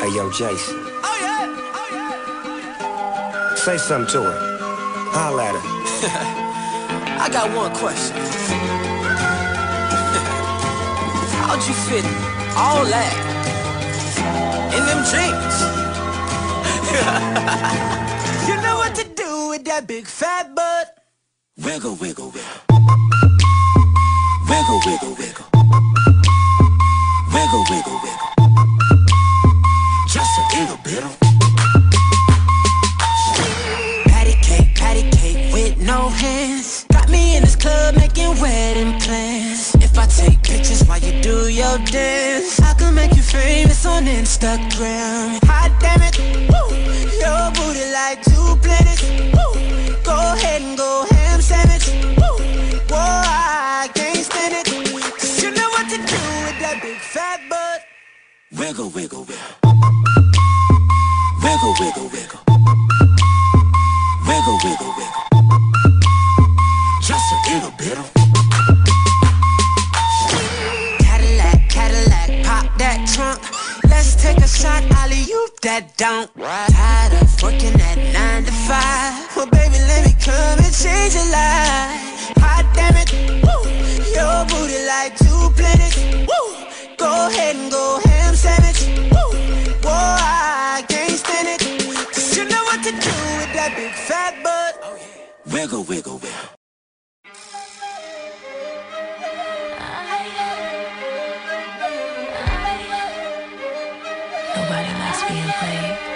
Hey, yo, Jason. Oh yeah, oh yeah, oh yeah. Say something to her. Holla at her. I got one question. How'd you fit all that in them jeans? You know what to do with that big fat butt. Wiggle, wiggle, wiggle. Wiggle, wiggle, wiggle. Wiggle, wiggle, wiggle. Just a little bit of patty cake with no hands. Got me in this club making wedding plans. If I take pictures while you do your dance, I can make you famous on Instagram. Hot damn it, woo. Your booty like 2 planets, woo. Go ahead and go ham sandwich, woo. Whoa, I can't stand it, 'cause you know what to do with that big fat butt. Wiggle, wiggle, wiggle. Wiggle, wiggle, wiggle. Wiggle, wiggle, wiggle. Just a little bit of Cadillac, Cadillac, pop that trunk. Let's take a shot, alley-oop that dunk. Tired of working at 9 to 5. Well, baby, let me come and change your life. Hot damn it, woo. Your booty like 2 planets, woo. Go ahead and go ham sandwich, woo. Whoa, I can't stand it, 'cause you know what to do with that big fat butt. Oh, yeah. Wiggle, wiggle, wiggle. Nobody likes being played.